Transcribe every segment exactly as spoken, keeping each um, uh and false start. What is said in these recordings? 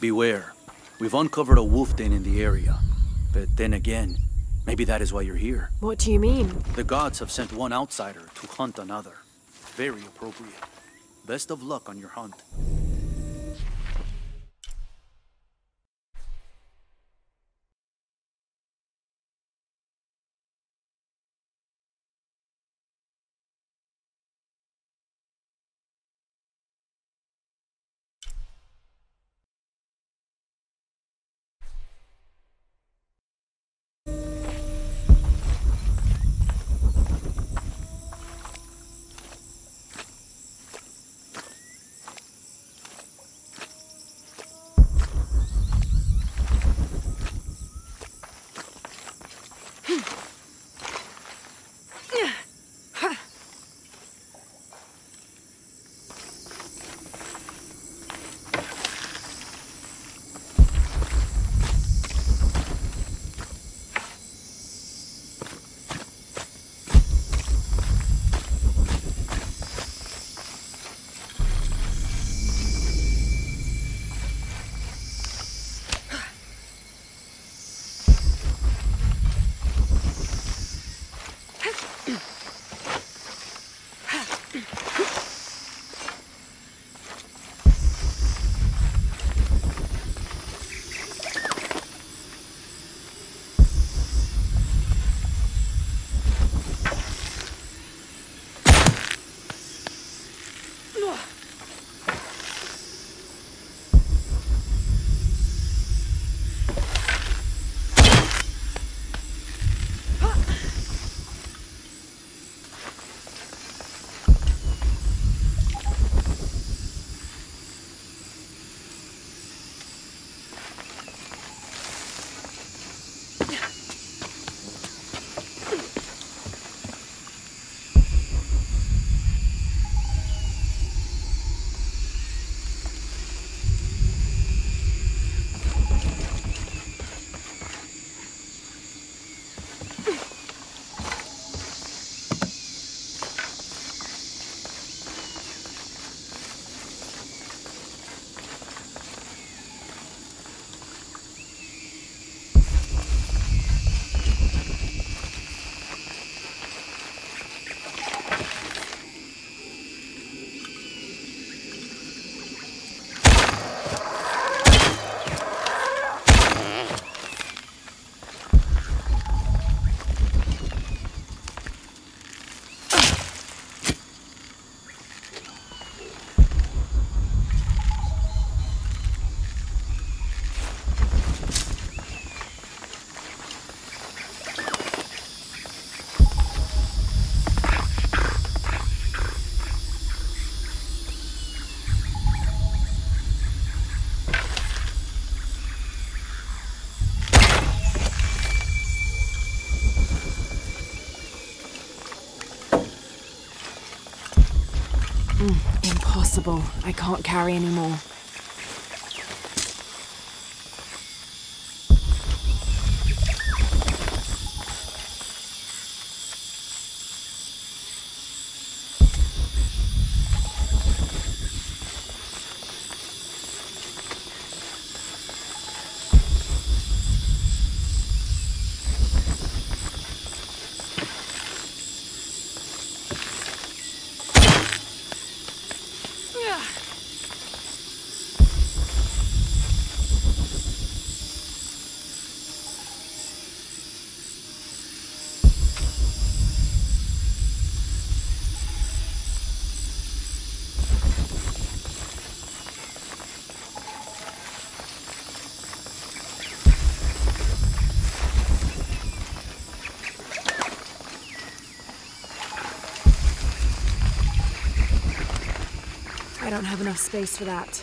Beware. We've uncovered a wolf den in the area. But then again, maybe that is why you're here. What do you mean? The gods have sent one outsider to hunt another. Very appropriate. Best of luck on your hunt. Impossible. I can't carry anymore. I don't have enough space for that.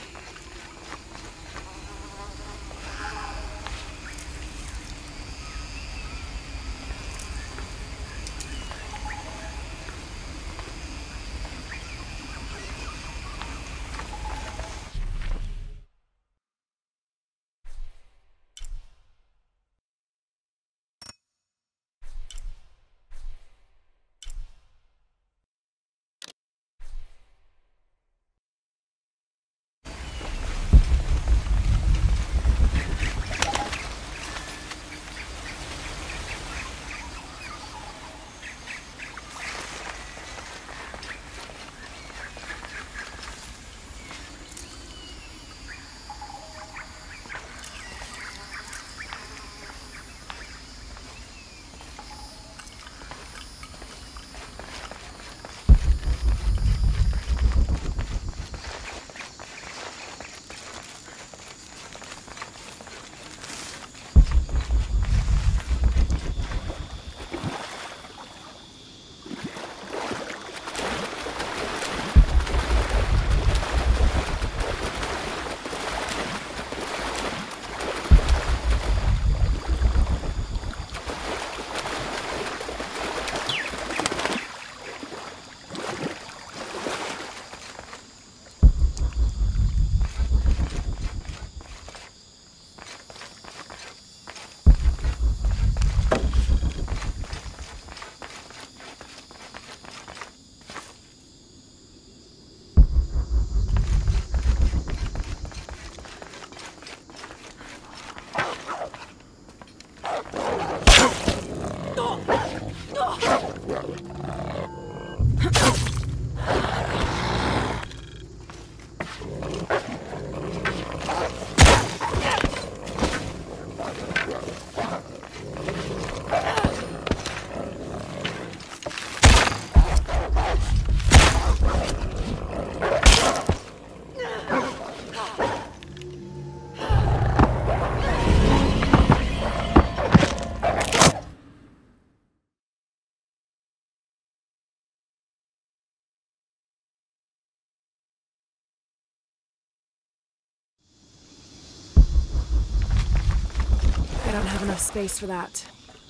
enough space for that.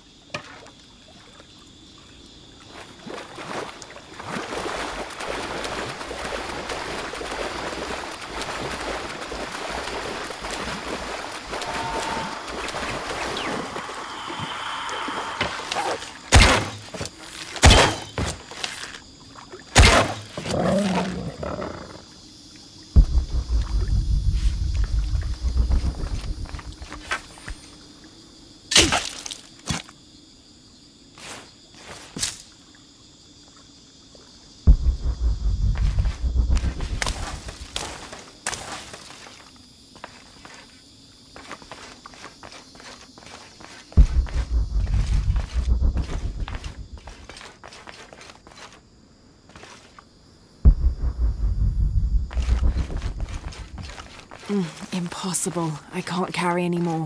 Mm, impossible. I can't carry anymore.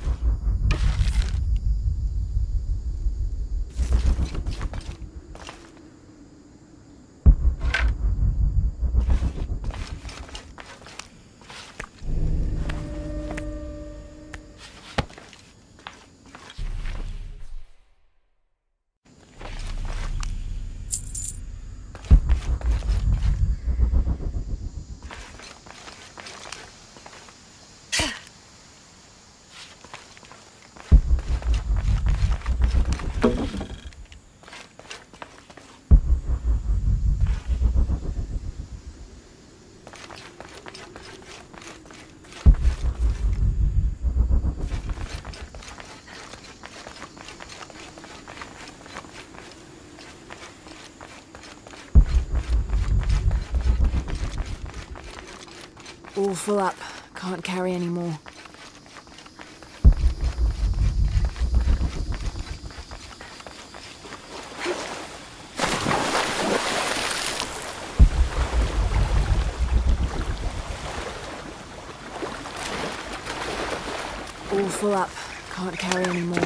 All full up. Can't carry anymore. All full up. Can't carry anymore.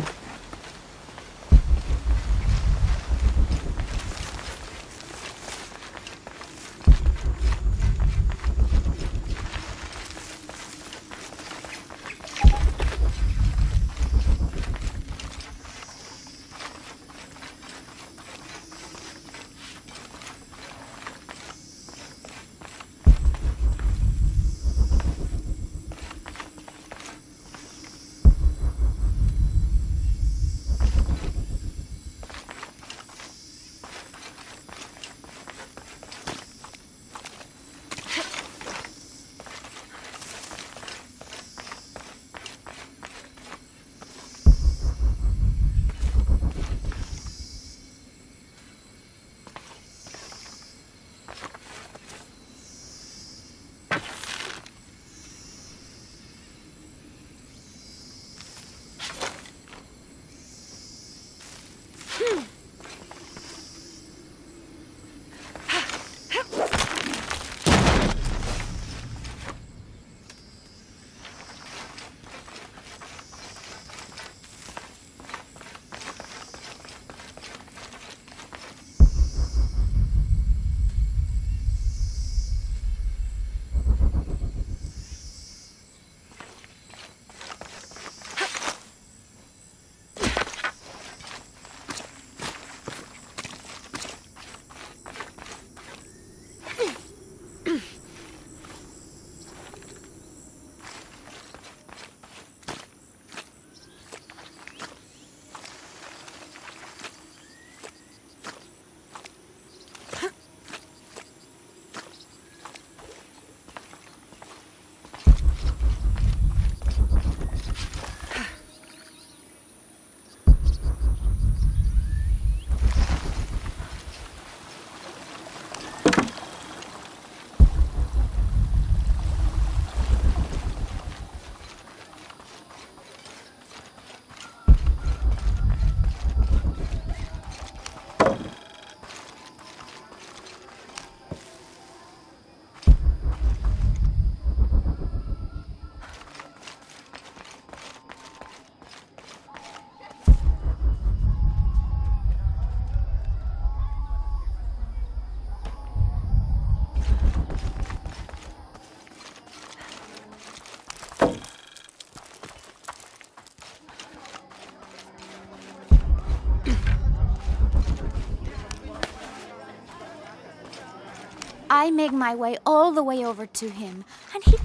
I make my way all the way over to him, and he...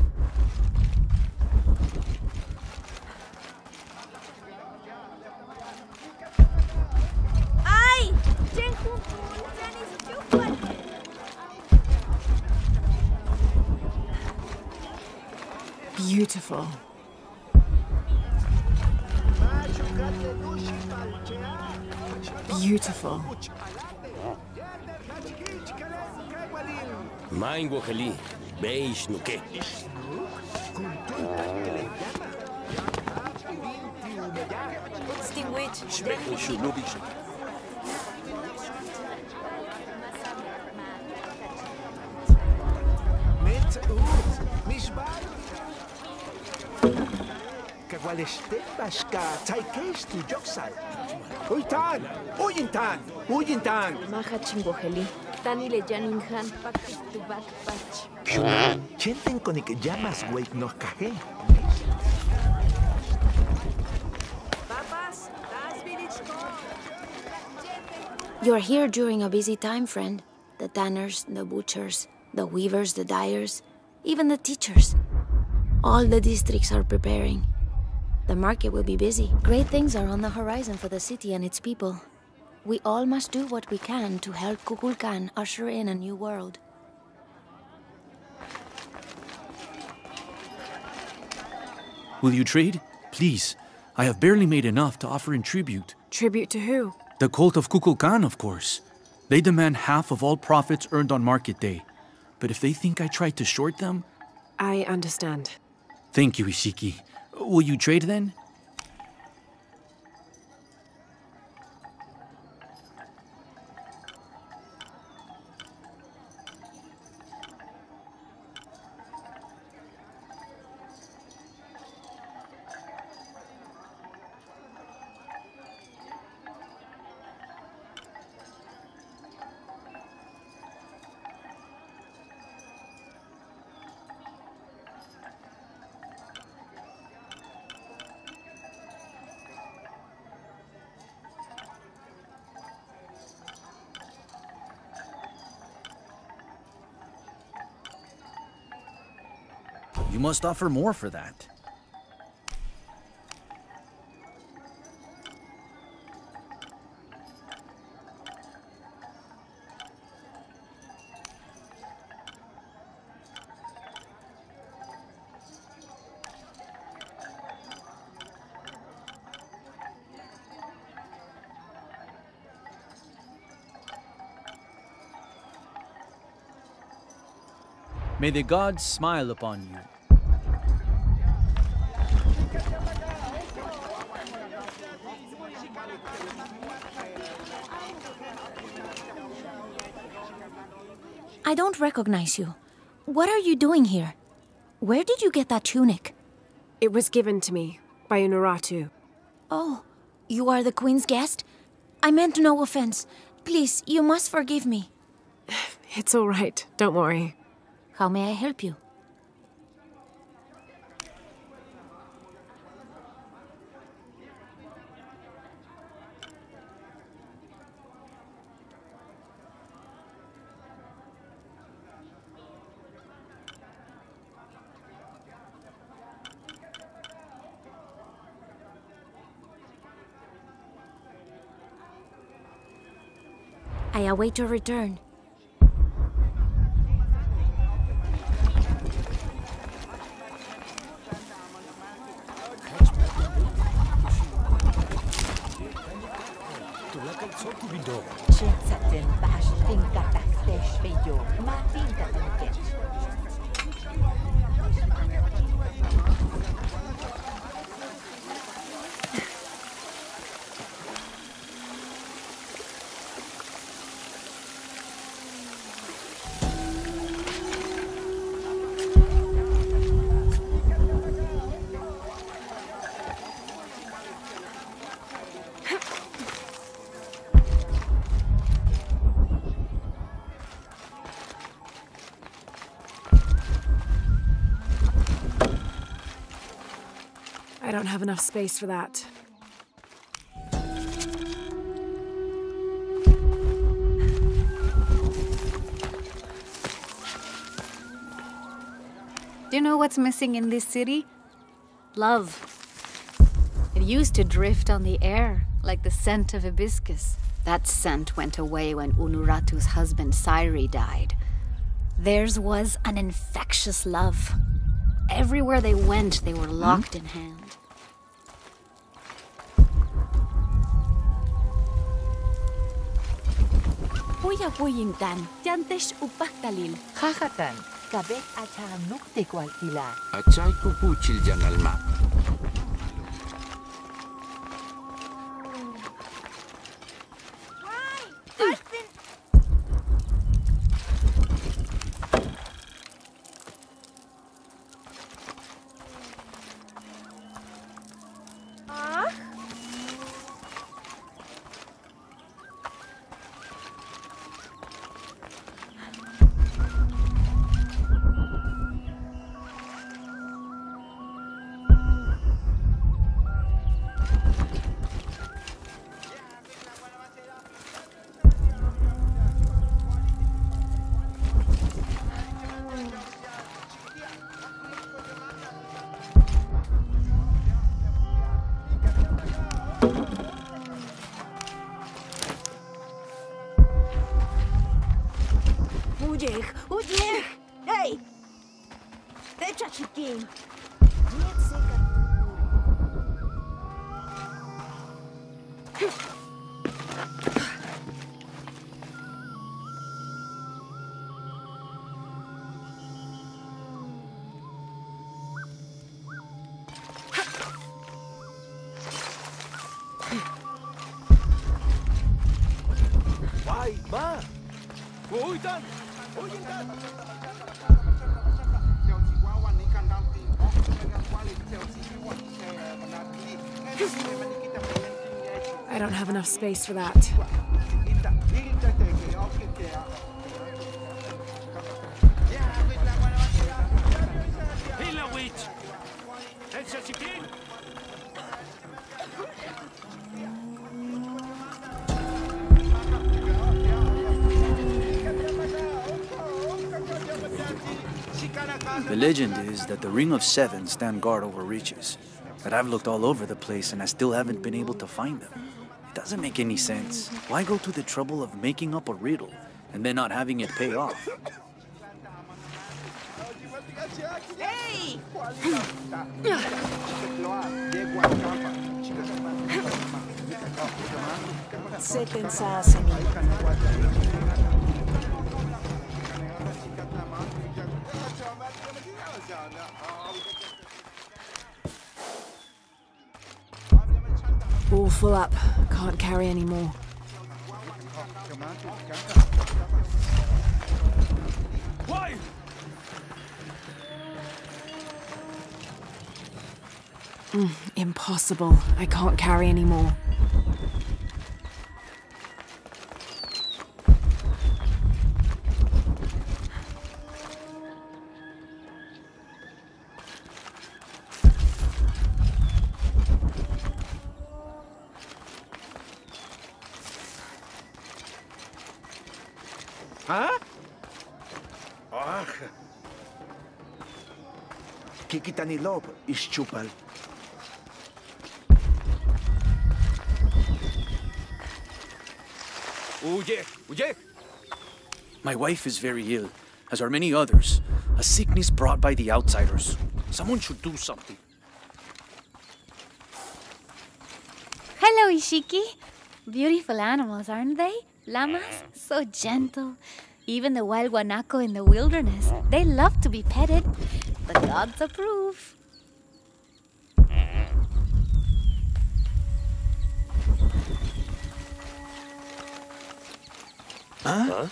Ay! Beautiful. Beautiful. Mein Wocheli, beige nuke. Distinguish. Maha chingoheli. Tani le janinhan back to back patch. Chenten con ik llamas wait no caje. You're here during a busy time, friend. The tanners, the butchers, the weavers, the dyers, even the teachers. All the districts are preparing. The market will be busy. Great things are on the horizon for the city and its people. We all must do what we can to help Kukulkan usher in a new world. Will you trade? Please. I have barely made enough to offer in tribute. Tribute to who? The cult of Kukulkan, of course. They demand half of all profits earned on market day. But if they think I tried to short them... I understand. Thank you, Ishiki. Will you trade then? You must offer more for that. May the gods smile upon you. I don't recognize you. What are you doing here? Where did you get that tunic? It was given to me by Unuratu. Oh, you are the Queen's guest? I meant no offense. Please, you must forgive me. It's all right. Don't worry. How may I help you? I await your return. I don't have enough space for that. Do you know what's missing in this city? Love. It used to drift on the air, like the scent of hibiscus. That scent went away when Unuratu's husband Sairi died. Theirs was an infectious love. Everywhere they went, they were locked hmm? in hand. Puya puyintan, yantesh upaktalil. Kakatan, kabek acham nuktik waltila. Achay kupuchil jangal map. Ujeh! Ujeh! Hey! Echa chiquín! Why, ma? Uy, dan! I don't have enough space for that. The legend is that the Ring of Seven stand guard over riches. But I've looked all over the place and I still haven't been able to find them. It doesn't make any sense. Why go to the trouble of making up a riddle and then not having it pay off? Hey! Seten sa sini. All full up. Can't carry any more. Why? Mm, impossible. I can't carry any more. Huh? Ah. Kikita ni Lob is chupal. Huye, huye. My wife is very ill, as are many others. A sickness brought by the outsiders. Someone should do something. Hello, Ishiki. Beautiful animals, aren't they? Llamas, so gentle. Even the wild guanaco in the wilderness, they love to be petted. The gods approve. Huh?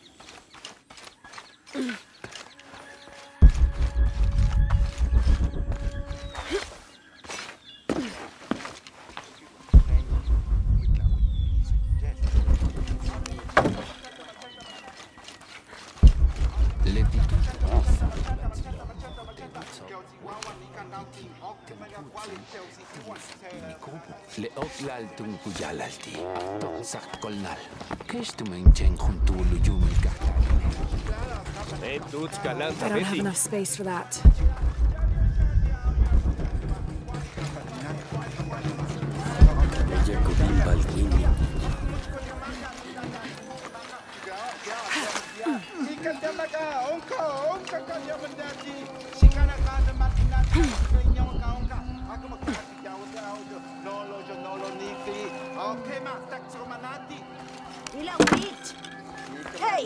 Le oklal tung kuyalalti, tok sak kolnal. Kesh tu main cheng juntu lu yumi kakta. Eh, tuts kalang I don't have Paititi. enough space for that. Hey!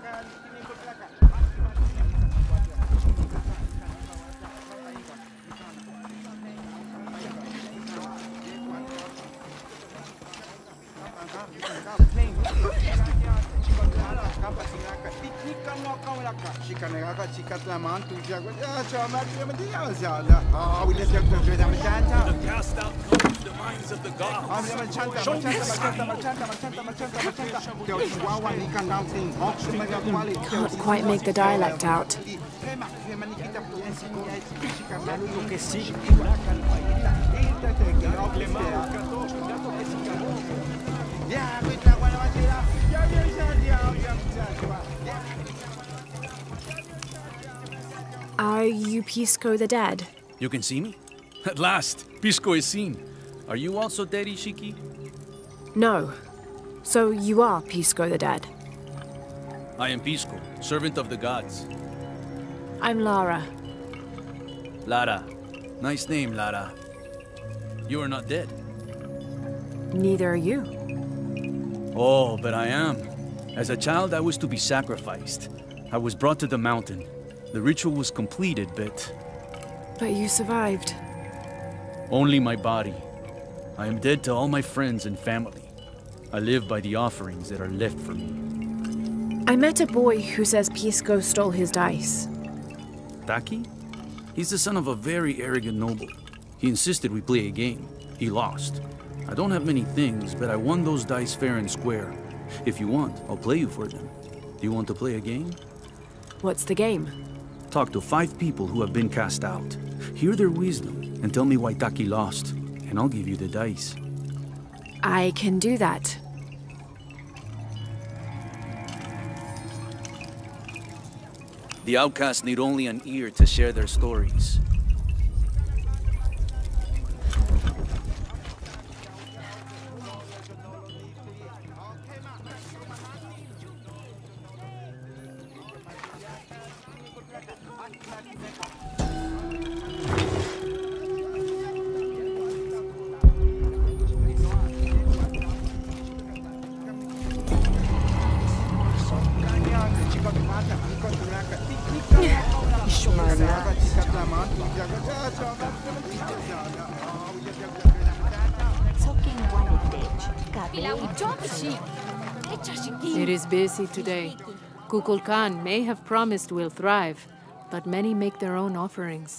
Cast out comes the minds of the gods. Can't quite make the dialect out. Are you Pisco the Dead? You can see me? At last, Pisco is seen. Are you also dead, Ishiki? No. So you are Pisco the Dead? I am Pisco, servant of the gods. I'm Lara. Lara. Nice name, Lara. You are not dead. Neither are you. Oh, but I am. As a child, I was to be sacrificed. I was brought to the mountain. The ritual was completed, but... But you survived. Only my body. I am dead to all my friends and family. I live by the offerings that are left for me. I met a boy who says Pisco stole his dice. Taki? He's the son of a very arrogant noble. He insisted we play a game. He lost. I don't have many things, but I won those dice fair and square. If you want, I'll play you for them. Do you want to play a game? What's the game? Talk to five people who have been cast out. Hear their wisdom and tell me why Taki lost, and I'll give you the dice. I can do that. The outcasts need only an ear to share their stories. It is busy today. Kukulkan may have promised we'll thrive, but many make their own offerings.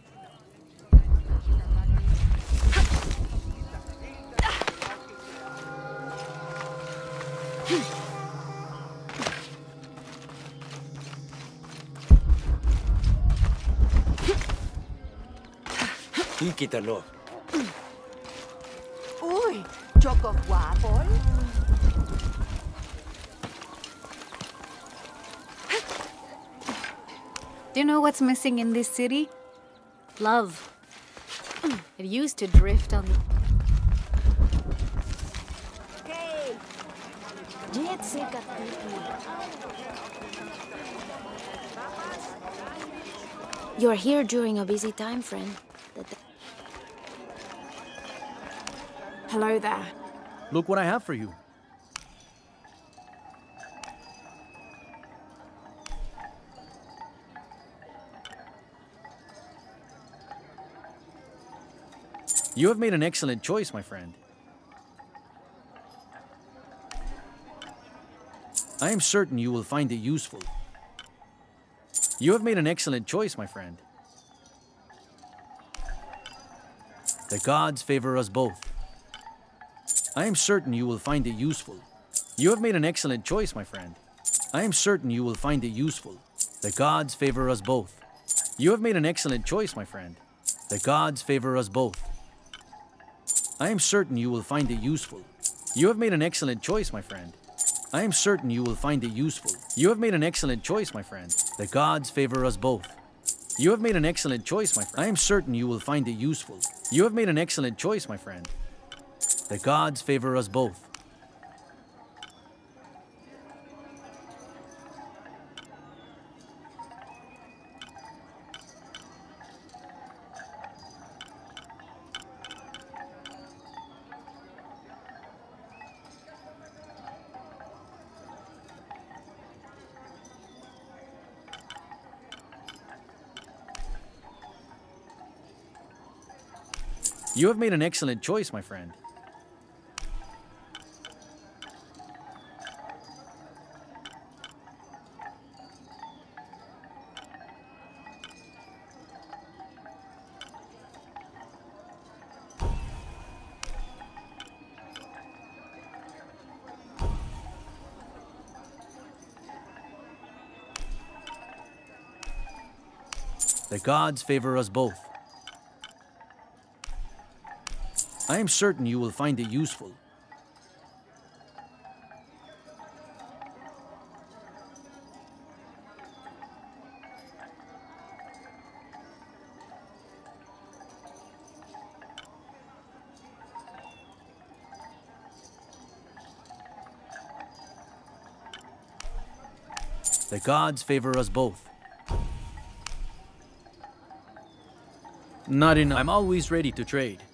Quítalo. Uy, choco guapo. Do you know what's missing in this city? Love. It used to drift on the... Hey! You're here during a busy time, friend. The Hello there. Look what I have for you. You have made an excellent choice, my friend. I am certain you will find it useful. You have made an excellent choice, my friend. The gods favor us both. I am certain you will find it useful. You have made an excellent choice, my friend. I am certain you will find it useful. The gods favor us both. You have made an excellent choice, my friend. The gods favor us both. I am certain you will find it useful. You have made an excellent choice, my friend. I am certain you will find it useful. You have made an excellent choice, my friend. The gods favor us both. You have made an excellent choice, my friend. I am certain you will find it useful. You have made an excellent choice, my friend. The gods favor us both. You have made an excellent choice, my friend. The gods favor us both. I am certain you will find it useful. The gods favor us both. Not enough. I'm always ready to trade.